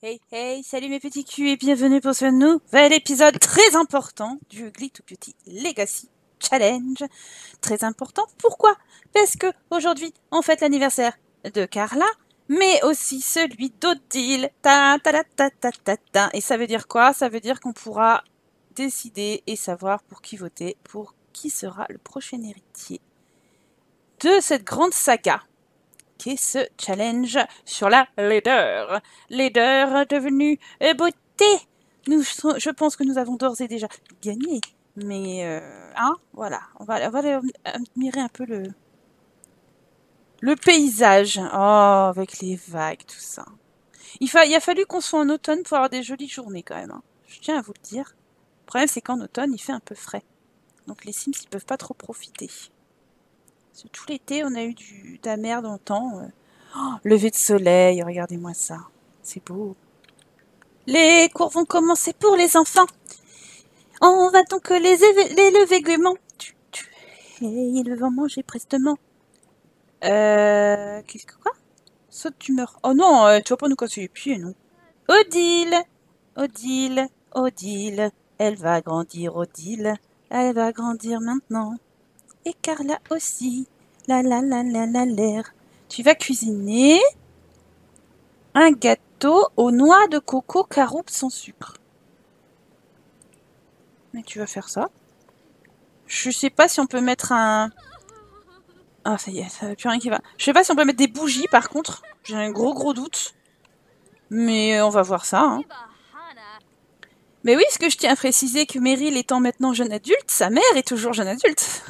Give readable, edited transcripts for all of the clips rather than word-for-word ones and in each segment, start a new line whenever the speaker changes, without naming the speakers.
Hey hey, salut mes petits culs et bienvenue pour ce nouvel épisode très important du Ugly to Beauty Legacy Challenge. Très important, pourquoi? Parce que aujourd'hui on fête l'anniversaire de Carla, mais aussi celui d'Odile. Ta ta ta ta ta ta ta. Et ça veut dire quoi? Ça veut dire qu'on pourra décider et savoir pour qui voter, pour qui sera le prochain héritier de cette grande saga qui est ce challenge sur la laideur. Laideur devenue beauté. Je pense que nous avons d'ores et déjà gagné. Mais, hein, voilà. On va admirer un peu le paysage. Oh, avec les vagues, tout ça. Il a fallu qu'on soit en automne pour avoir des jolies journées quand même. Hein. Je tiens à vous le dire. Le problème, c'est qu'en automne, il fait un peu frais. Donc les Sims, ils peuvent pas trop profiter. Parce que tout l'été, on a eu de la merde en temps. Oh, lever de soleil, regardez-moi ça. C'est beau. Les cours vont commencer pour les enfants. On va donc les lever gaiement. Et ils vont manger prestement. Qu'est-ce que quoi? Saute, tu meurs. Oh non, tu vas pas nous casser les pieds, non. Odile, Odile, Odile. Elle va grandir, Odile. Elle va grandir maintenant. Et Carla aussi. La la la la la l'air. Tu vas cuisiner un gâteau aux noix de coco caroube sans sucre. Mais tu vas faire ça. Je sais pas si on peut mettre un... Ah, ça y est, ça va plus rien qui va. Je sais pas si on peut mettre des bougies, par contre. J'ai un gros doute. Mais on va voir ça. Hein. Mais oui, ce que je tiens à préciser que Meryl étant maintenant jeune adulte, sa mère est toujours jeune adulte.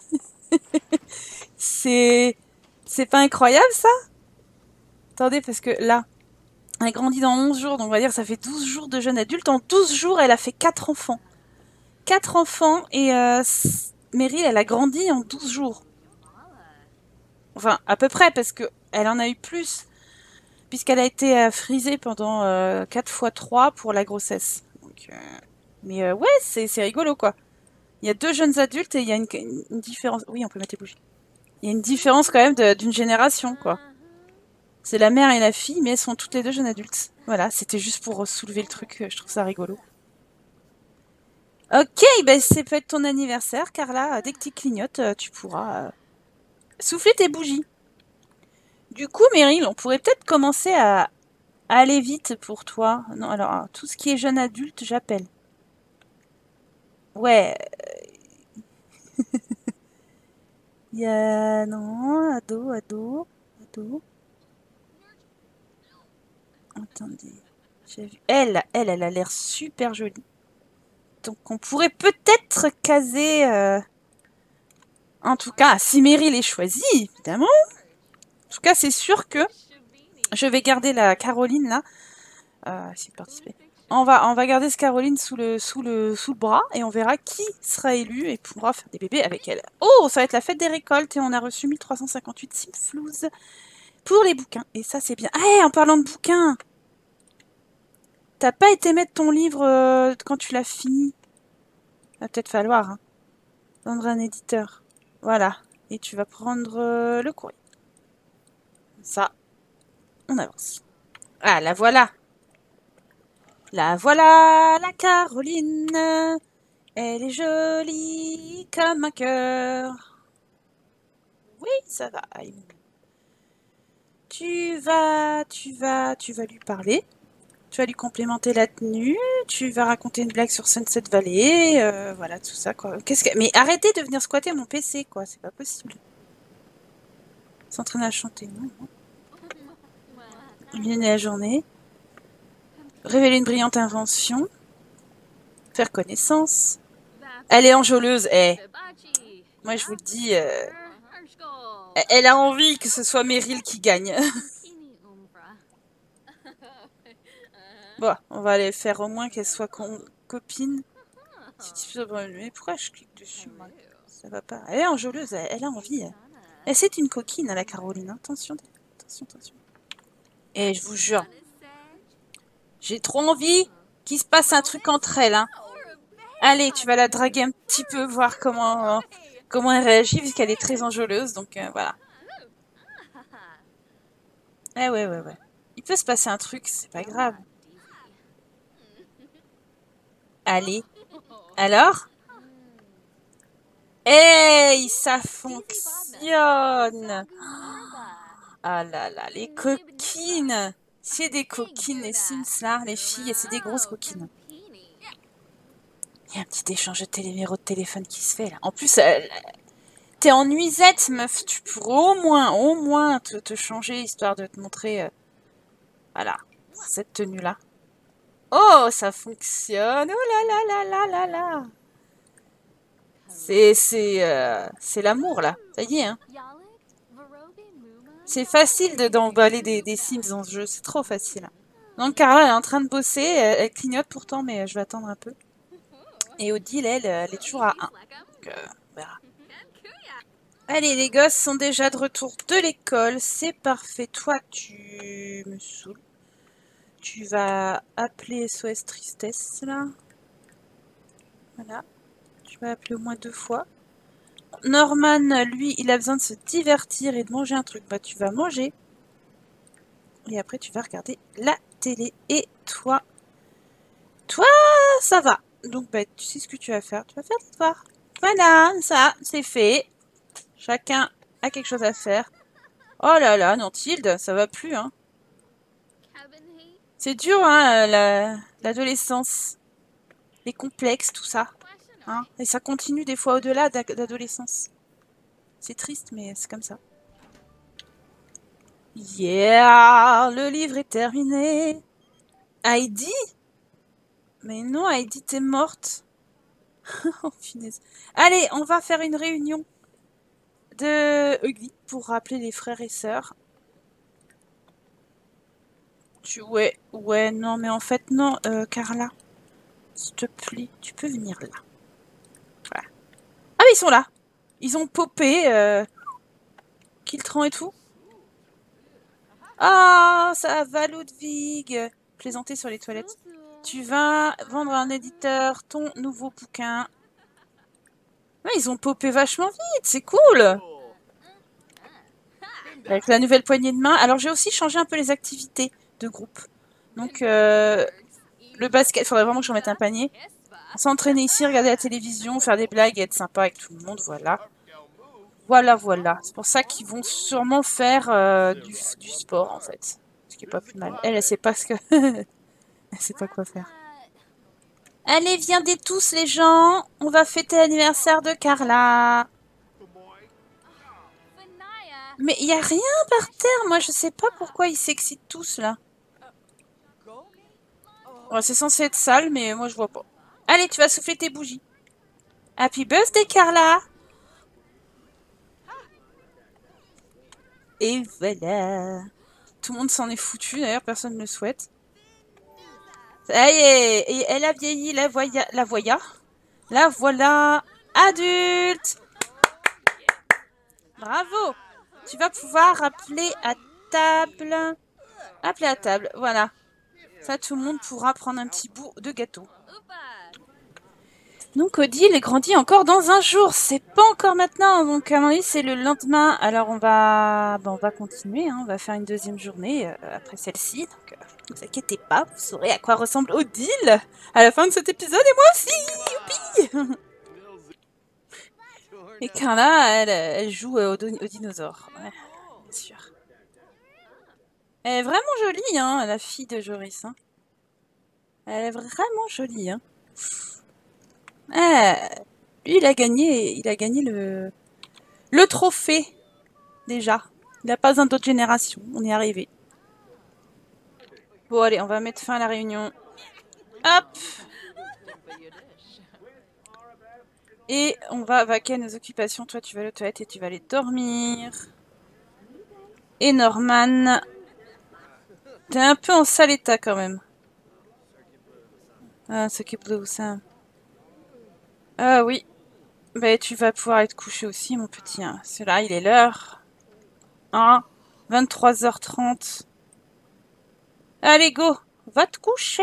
C'est... C'est pas incroyable, ça? Attendez, parce que là, elle grandit dans 11 jours, donc on va dire que ça fait 12 jours de jeune adulte. En 12 jours, elle a fait 4 enfants. 4 enfants et Meryl, elle a grandi en 12 jours. Enfin, à peu près, parce que elle en a eu plus, puisqu'elle a été frisée pendant 4 fois 3 pour la grossesse. Donc, mais ouais, c'est rigolo, quoi. Il y a 2 jeunes adultes et il y a une différence... Oui, on peut mettre les bougies. Il y a une différence quand même d'une génération, quoi. C'est la mère et la fille, mais elles sont toutes les 2 jeunes adultes. Voilà, c'était juste pour soulever le truc, je trouve ça rigolo. Ok, ben c'est peut-être ton anniversaire, Carla. Dès que tu clignotes, tu pourras souffler tes bougies. Du coup, Meryl, on pourrait peut-être commencer à aller vite pour toi. Non, alors, tout ce qui est jeune adulte, j'appelle. Ouais, il y a... Non, ado. Attendez, j'ai vu... Elle a l'air super jolie. Donc, on pourrait peut-être caser... En tout cas, si Meryl est choisie, évidemment. En tout cas, c'est sûr que je vais garder la Caroline, là. Si participer. On va garder ce Caroline sous le bras et on verra qui sera élu et pourra faire des bébés avec elle. Oh, ça va être la fête des récoltes et on a reçu 1358 Simflouz pour les bouquins. Et ça, c'est bien. Ah, en parlant de bouquins, t'as pas été mettre ton livre quand tu l'as fini. Va peut-être falloir, hein. Prendre un éditeur. Voilà. Et tu vas prendre le courrier. Ça, on avance. Ah, la voilà. La voilà, la Caroline. Elle est jolie comme un cœur. Oui, ça va. Allez. Tu vas lui parler. Tu vas lui complémenter la tenue. Tu vas raconter une blague sur Sunset Valley. Voilà, tout ça, quoi. Mais arrêtez de venir squatter mon PC, quoi. C'est pas possible. S'entraîner à chanter, non. Illuminer la journée. Révéler une brillante invention. Faire connaissance. Elle est enjôleuse, Moi, je vous le dis, elle a envie que ce soit Meryl qui gagne. Bon, on va aller faire au moins qu'elle soit copine. Mais pourquoi je clique dessus, moi? Ça va pas. Elle est enjôleuse, elle a envie. Elle, c'est une coquine, la Caroline. Attention. Et je vous jure, j'ai trop envie qu'il se passe un truc entre elles. Hein. Allez, tu vas la draguer un petit peu, voir comment elle réagit, puisqu'elle est très enjôleuse. Donc voilà. Ouais. Il peut se passer un truc, c'est pas grave. Allez. Alors? Hey, ça fonctionne! Ah là là, les coquines! C'est des coquines, les Sims là, les filles, c'est des grosses coquines. Il y a un petit échange de numéro de téléphone qui se fait là. En plus, t'es en nuisette, meuf. Tu pourrais au moins te changer histoire de te montrer. Voilà, cette tenue-là. Oh, ça fonctionne! Oh là là là là là là! C'est l'amour là. Ça y est, hein. C'est facile d'emballer des Sims dans ce jeu. C'est trop facile. Donc Carla, elle est en train de bosser. Elle clignote pourtant, mais je vais attendre un peu. Et Odile, elle est toujours à 1. Donc, on verra. Allez, les gosses sont déjà de retour de l'école. C'est parfait. Toi, tu me saoules. Tu vas appeler SOS Tristesse, là. Voilà. Tu vas appeler au moins 2 fois. Norman, lui, il a besoin de se divertir et de manger un truc. Bah, tu vas manger. Et après, tu vas regarder la télé. Et toi, ça va. Donc, bah, tu sais ce que tu vas faire. Tu vas faire tes devoirs. Voilà, ça, c'est fait. Chacun a quelque chose à faire. Oh là là, Nantilde, ça va plus, hein. C'est dur, hein, l'adolescence. Les complexes, tout ça. Hein. Et ça continue des fois au-delà d'adolescence. C'est triste, mais c'est comme ça. Yeah, le livre est terminé. Heidi? Mais non, Heidi, t'es morte. Oh, finesse. Allez, on va faire une réunion de Ugly pour rappeler les frères et sœurs. Ouais, non, mais en fait, non, Carla. S'il te plaît, tu peux venir là. Voilà. Ah, mais ils sont là. Ils ont popé, Kiltran et tout. Ah, ça va, Ludwig. Plaisanter sur les toilettes. Tu vas vendre à un éditeur ton nouveau bouquin. Ouais, ils ont popé vachement vite, c'est cool. Avec la nouvelle poignée de main. Alors, j'ai aussi changé un peu les activités de groupe. Donc, le basket, il faudrait vraiment que j'en mette un panier. S'entraîner ici, regarder la télévision, faire des blagues et être sympa avec tout le monde, voilà. Voilà. C'est pour ça qu'ils vont sûrement faire du sport, en fait. Ce qui est pas plus mal. Elle sait pas ce que... elle sait pas quoi faire. Allez, viendez tous les gens. On va fêter l'anniversaire de Carla. Mais il n'y a rien par terre. Moi, je sais pas pourquoi ils s'excitent tous, là. Ouais, c'est censé être sale, mais moi, je vois pas. Allez, tu vas souffler tes bougies. Happy birthday, Carla. Et voilà. Tout le monde s'en est foutu, d'ailleurs, personne ne le souhaite. Ça y est, et elle a vieilli, la voilà adulte. Bravo. Tu vas pouvoir appeler à table. Appeler à table, voilà. Ça, tout le monde pourra prendre un petit bout de gâteau. Donc, Odile grandit encore dans un jour. C'est pas encore maintenant. Donc, à mon avis, c'est le lendemain. Alors, on va continuer. Hein. On va faire une deuxième journée après celle-ci. Donc, ne vous inquiétez pas. Vous saurez à quoi ressemble Odile à la fin de cet épisode. Et moi aussi. Youpi. Et Carla, elle joue aux dinosaures. Ouais, bien sûr. Elle est vraiment jolie, hein, la fille de Joris. Hein. Elle est vraiment jolie, hein. Lui, il a gagné le trophée, déjà. Il n'a pas besoin d'autres générations. On est arrivé. Bon, allez, on va mettre fin à la réunion. Hop! Et on va vaquer à nos occupations. Toi, tu vas aller aux toilettes et tu vas aller dormir. Et Norman, t'es un peu en sale état quand même. Ah, s'occupe de ça. Ah oui. Bah, tu vas pouvoir être couché aussi, mon petit. Hein. C'est là, il est l'heure. Hein? 23h30. Allez, go! Va te coucher!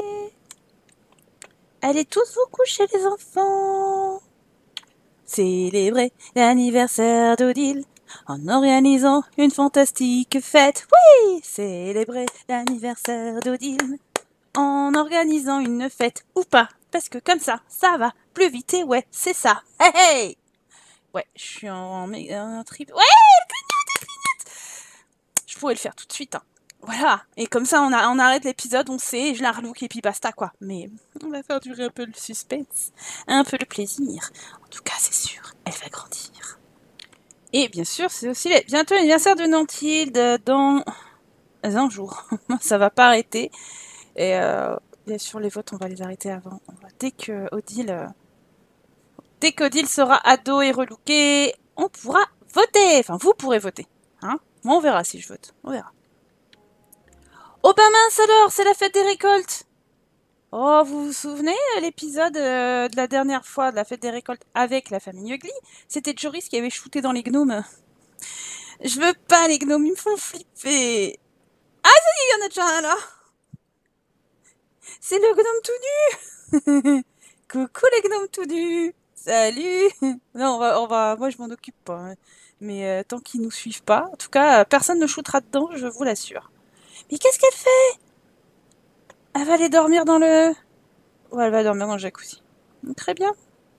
Allez tous vous coucher, les enfants! Célébrer l'anniversaire d'Odile en organisant une fantastique fête. Oui! Célébrer l'anniversaire d'Odile en organisant une fête. Ou pas. parce que comme ça va plus vite et ouais, c'est ça. Hey, hey. Ouais, je suis en trip. Ouais, je pourrais le faire tout de suite, hein. Voilà, et comme ça on arrête l'épisode, on sait, je la relook et puis basta quoi. Mais on va faire durer un peu le suspense, un peu le plaisir. En tout cas, c'est sûr, elle va grandir. Et bien sûr, c'est aussi bientôt l'anniversaire de Nantilde dans un jour. Ça va pas arrêter. Et bien sûr, les votes, on va les arrêter avant. Dès qu'Odile sera ado et relooké, on pourra voter. Enfin, vous pourrez voter. Hein, moi, on verra si je vote. On verra. Oh bah mince alors, c'est la fête des récoltes. Oh, vous vous souvenez l'épisode de la dernière fois de la fête des récoltes avec la famille Ugly? C'était Joris qui avait shooté dans les gnomes. Je veux pas les gnomes, ils me font flipper. Ah, ça y est, il y en a déjà un là. C'est le gnome tout nu. Coucou les gnomes tout nus. Salut. Non, moi je m'en occupe pas. Hein. Mais tant qu'ils nous suivent pas, en tout cas, personne ne shootera dedans, je vous l'assure. Mais qu'est-ce qu'elle fait? Elle va aller dormir dans le... Ouais, elle va dormir dans le jacuzzi. Très bien.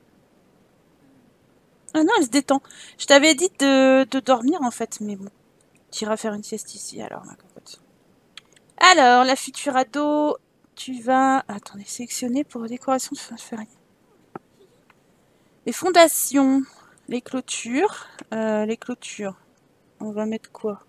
Ah non, elle se détend. Je t'avais dit de dormir en fait, mais bon. Tu iras faire une sieste ici alors, ma cocotte. Alors, la future ado, tu vas... Attendez, sélectionner pour décoration de février. Les fondations, les clôtures. Les clôtures. On va mettre quoi?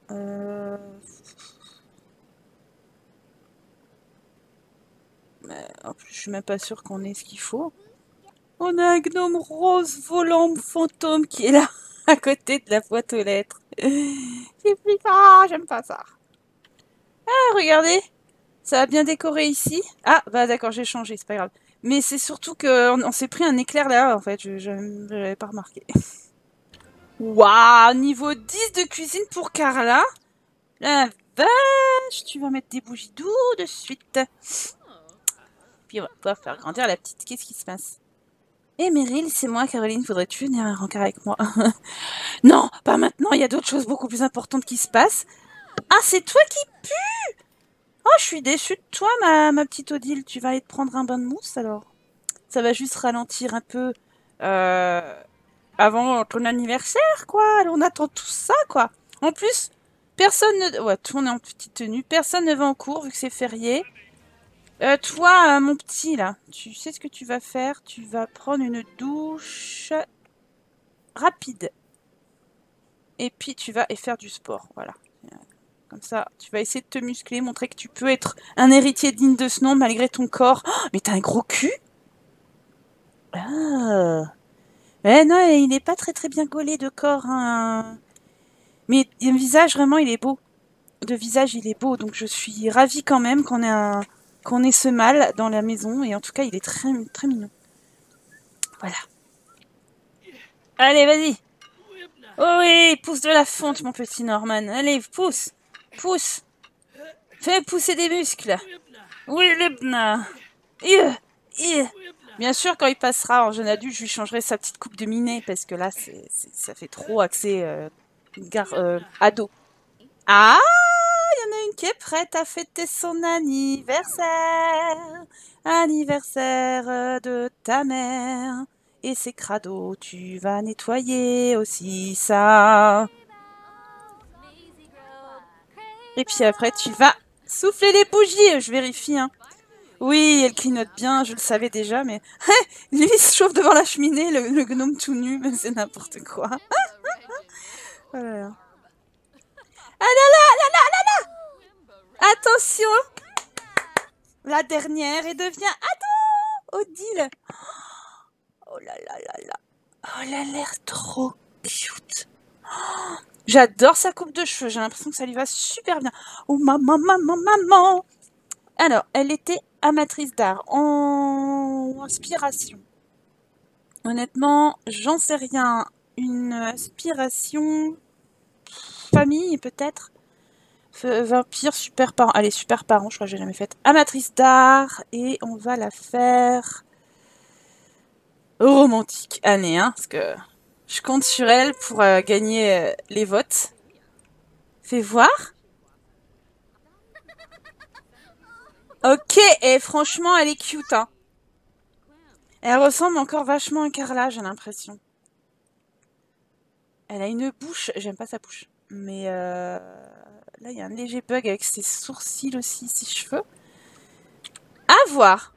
En plus, je suis même pas sûre qu'on ait ce qu'il faut. On a un gnome rose volant fantôme qui est là, à côté de la boîte aux lettres. C'est plus ça, j'aime pas ça. Ah, regardez, ça a bien décoré ici. Ah, bah d'accord, j'ai changé, c'est pas grave. Mais c'est surtout qu'on s'est pris un éclair là, en fait, je n'avais pas remarqué. Waouh, niveau 10 de cuisine pour Carla. La vache, tu vas mettre des bougies d'où de suite. Puis on va pouvoir faire grandir la petite. Qu'est-ce qui se passe? Eh Meryl, c'est moi, Caroline, faudrait-tu venir à un rencard avec moi? Non, pas maintenant, il y a d'autres choses beaucoup plus importantes qui se passent. Ah, c'est toi qui pue! Oh, je suis déçue de toi, ma petite Odile. Tu vas aller te prendre un bain de mousse, alors? Ça va juste ralentir un peu avant ton anniversaire, quoi. On attend tout ça, quoi. En plus, personne ne... Ouais, tout le monde est en petite tenue. Personne ne va en cours, vu que c'est férié. Toi, mon petit, là, tu sais ce que tu vas faire? Tu vas prendre une douche rapide. Et puis, tu vas faire du sport, voilà. Comme ça, tu vas essayer de te muscler, montrer que tu peux être un héritier digne de ce nom malgré ton corps. Oh, mais t'as un gros cul? Ah. Mais non, il n'est pas très très bien gaulé de corps. Hein. Mais le visage, vraiment, il est beau. De visage, il est beau. Donc je suis ravie quand même qu'on ait ce mâle dans la maison. Et en tout cas, il est très, très mignon. Voilà. Allez, vas-y. Oh oui, pousse de la fonte, mon petit Norman. Allez, pousse. Pousse. Fais pousser des muscles. Oui, Libna. Bien sûr, quand il passera en jeune adulte, je lui changerai sa petite coupe de minet. Parce que là, ça fait trop axé ado. Ah, il y en a une qui est prête à fêter son anniversaire. Anniversaire de ta mère. Et c'est crado, tu vas nettoyer aussi ça. Et puis après, tu vas souffler les bougies. Je vérifie, hein. Oui, elle clignote bien, je le savais déjà, mais... Lui, il se chauffe devant la cheminée, le gnome tout nu, mais c'est n'importe quoi. Oh là là. Ah là là, là là, là là. Attention. La dernière, et devient ado. Odile. Oh là là là là. Oh, elle a l'air trop cute. Oh, j'adore sa coupe de cheveux, j'ai l'impression que ça lui va super bien. Oh maman, maman, maman. Alors, elle était amatrice d'art en inspiration. Honnêtement, j'en sais rien. Une aspiration famille peut-être. Vampire, super parent. Allez, super parent, je crois que j'ai jamais fait. Amatrice d'art et on va la faire romantique année, hein, parce que je compte sur elle pour gagner les votes. Fais voir. Ok, et franchement, elle est cute, hein. Elle ressemble encore vachement à Carla, j'ai l'impression. Elle a une bouche, j'aime pas sa bouche. Mais là, il y a un léger bug avec ses sourcils aussi, ses cheveux. À voir.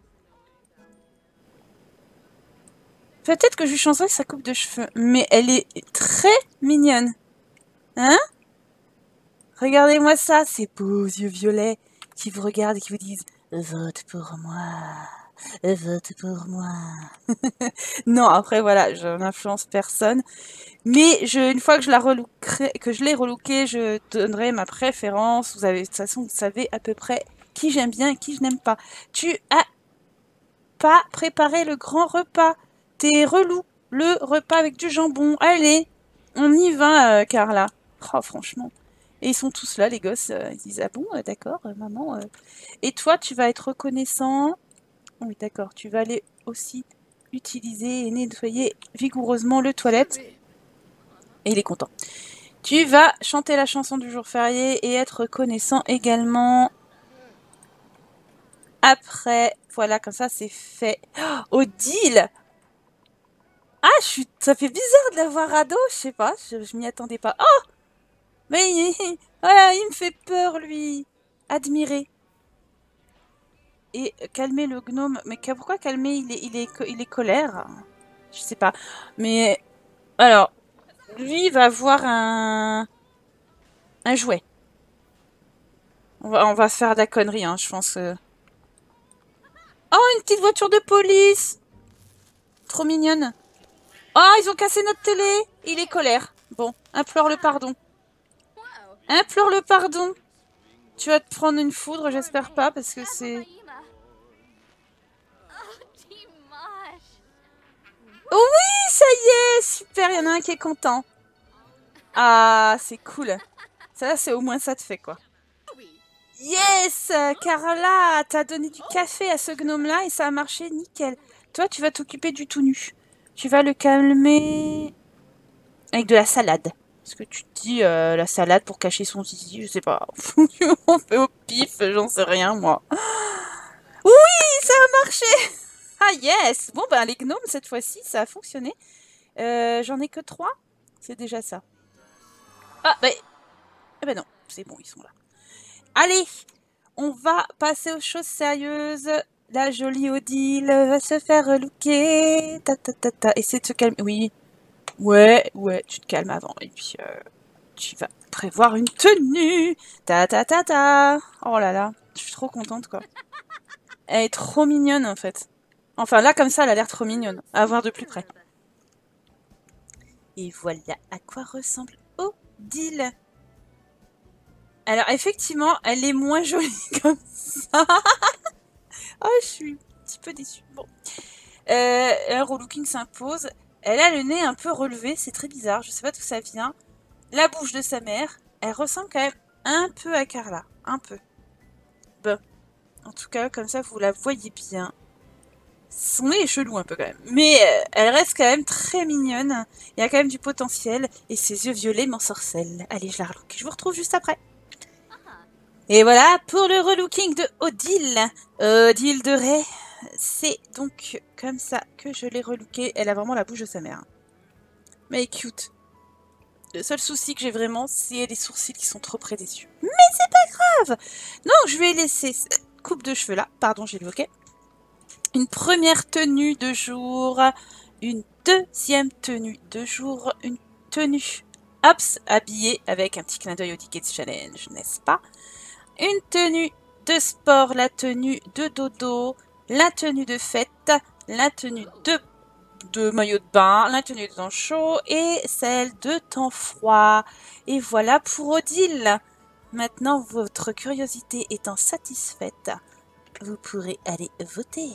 Peut-être que je lui changerai sa coupe de cheveux. Mais elle est très mignonne. Hein? Regardez-moi ça, ces beaux yeux violets qui vous regardent et qui vous disent « Vote pour moi, vote pour moi. » Non, après, voilà, je n'influence personne. Mais une fois que je l'ai relooké, je donnerai ma préférence. De toute façon, vous savez à peu près qui j'aime bien et qui je n'aime pas. Tu as pas préparé le grand repas. T'es relou. Le repas avec du jambon. Allez, on y va, Carla. Oh, franchement. Et ils sont tous là, les gosses. Ils disent, ah bon, d'accord, maman. Et toi, tu vas être reconnaissant. Oui, d'accord. Tu vas aller aussi utiliser et nettoyer vigoureusement le toilette. Et il est content. Tu vas chanter la chanson du jour férié et être reconnaissant également. Après, voilà, comme ça, c'est fait. Oh, Odile! Ah, ça fait bizarre de l'avoir ado, je sais pas, je m'y attendais pas. Oh! Mais voilà, il me fait peur, lui. Admirer. Et calmer le gnome. Mais pourquoi calmer? Il est colère. Je sais pas. Mais, alors, lui va avoir un jouet. On va faire de la connerie, hein, je pense. Oh, une petite voiture de police! Trop mignonne. Oh, ils ont cassé notre télé! Il est colère. Bon, implore le pardon. Implore le pardon. Tu vas te prendre une foudre, j'espère pas, parce que c'est... Oui, ça y est! Super, il y en a un qui est content. Ah, c'est cool. Ça, c'est au moins ça te fait, quoi. Yes! Carla, t'as donné du café à ce gnome-là et ça a marché nickel. Toi, tu vas t'occuper du tout nu. Tu vas le calmer avec de la salade. Parce que tu te dis la salade pour cacher son zizi, je sais pas. On fait au pif, j'en sais rien, moi. Oui, ça a marché! Ah yes! Bon, ben les gnomes, cette fois-ci, ça a fonctionné. J'en ai que 3. C'est déjà ça. Ah, ben... Eh ben non, c'est bon, ils sont là. Allez, on va passer aux choses sérieuses. La jolie Odile va se faire relooker. Ta ta ta ta. Essaie de se calmer. Oui. Ouais, tu te calmes avant. Et puis, tu vas prévoir une tenue. Ta ta ta ta. Oh là là, je suis trop contente, quoi. Elle est trop mignonne, en fait. Enfin, là, comme ça, elle a l'air trop mignonne. À voir de plus près. Et voilà à quoi ressemble Odile. Alors, effectivement, elle est moins jolie comme ça. Oh, je suis un petit peu déçue. Bon. Un relooking s'impose. Elle a le nez un peu relevé, c'est très bizarre, je sais pas d'où ça vient. La bouche de sa mère, elle ressemble quand même un peu à Carla. Un peu. Bon. En tout cas, comme ça, vous la voyez bien. Son nez est chelou un peu quand même. Mais elle reste quand même très mignonne. Il y a quand même du potentiel. Et ses yeux violets m'ensorcellent. Allez, je la relook. Je vous retrouve juste après. Et voilà pour le relooking de Odile. Odile de Ray. C'est donc comme ça que je l'ai relookée. Elle a vraiment la bouche de sa mère. Mais elle est cute. Le seul souci que j'ai vraiment, c'est les sourcils qui sont trop près des yeux. Mais c'est pas grave. Donc je vais laisser cette coupe de cheveux là. Pardon, j'ai évoqué. Une première tenue de jour. Une deuxième tenue de jour. Une tenue, hops, habillée avec un petit clin d'œil au Ticket Challenge, n'est-ce pas? Une tenue de sport, la tenue de dodo, la tenue de fête, la tenue de maillot de bain, la tenue de temps chaud et celle de temps froid. Et voilà pour Odile. Maintenant, votre curiosité étant satisfaite, vous pourrez aller voter.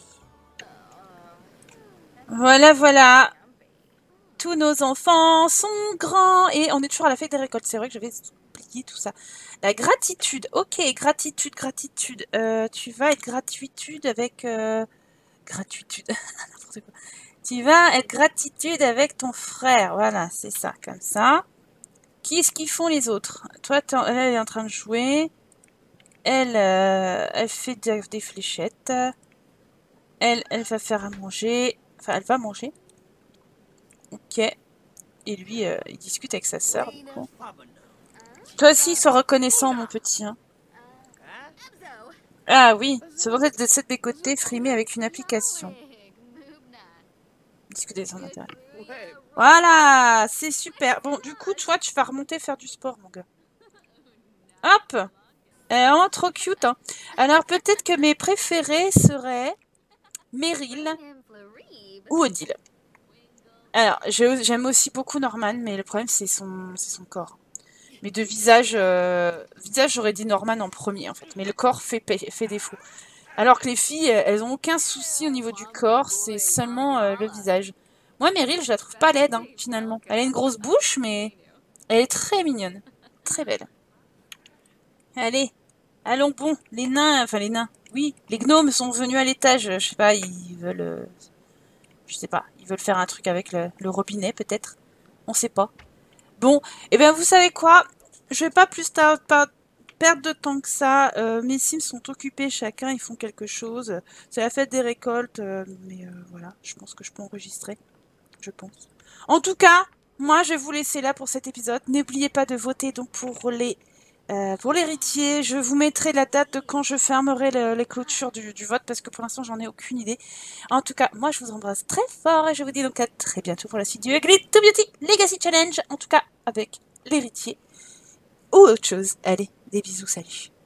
Voilà, voilà. Tous nos enfants sont grands et on est toujours à la fête des récoltes. C'est vrai que j'avais oublié tout ça. La gratitude. Ok, gratitude. Tu vas être gratitude avec... Gratitude. N'importe quoi. Tu vas être gratitude avec ton frère. Voilà, c'est ça, comme ça. Qu'est-ce qu'ils font les autres? Toi, elle est en train de jouer. Elle fait des fléchettes. Elle va faire à manger. Enfin, elle va manger. Ok. Et lui, il discute avec sa sœur, du coup. Toi aussi, sois reconnaissant, mon petit. Hein. Ah oui, c'est vrai de cette décoter frimé avec une application. Discuter sans intérêt. Voilà, c'est super. Bon, du coup, toi, tu vas remonter faire du sport, mon gars. Hop! Oh, trop cute, hein. Alors, peut-être que mes préférés seraient Meryl ou Odile. Alors, j'aime aussi beaucoup Norman, mais le problème, c'est son corps. Mais de visage, j'aurais dit Norman en premier, en fait. Mais le corps fait défaut. Alors que les filles, elles ont aucun souci au niveau du corps, c'est seulement le visage. Moi, Meryl, je la trouve pas laide, hein, finalement. Elle a une grosse bouche, mais elle est très mignonne. Très belle. Allez, allons bon. Les nains, enfin les nains, oui, les gnomes sont venus à l'étage. Je sais pas, ils veulent... je sais pas, ils veulent faire un truc avec le robinet, peut-être. On sait pas. Bon, et bien vous savez quoi? Je vais pas plus perdre de temps que ça. Mes Sims sont occupés chacun, ils font quelque chose. C'est la fête des récoltes, mais voilà, je pense que je peux enregistrer. Je pense. En tout cas, moi je vais vous laisser là pour cet épisode. N'oubliez pas de voter donc pour l'héritier. Je vous mettrai la date de quand je fermerai les clôtures du vote parce que pour l'instant j'en ai aucune idée. En tout cas, moi je vous embrasse très fort et je vous dis donc à très bientôt pour la suite du Ugly to Beauty Legacy Challenge. En tout cas, avec l'héritier ou autre chose. Allez, des bisous, salut.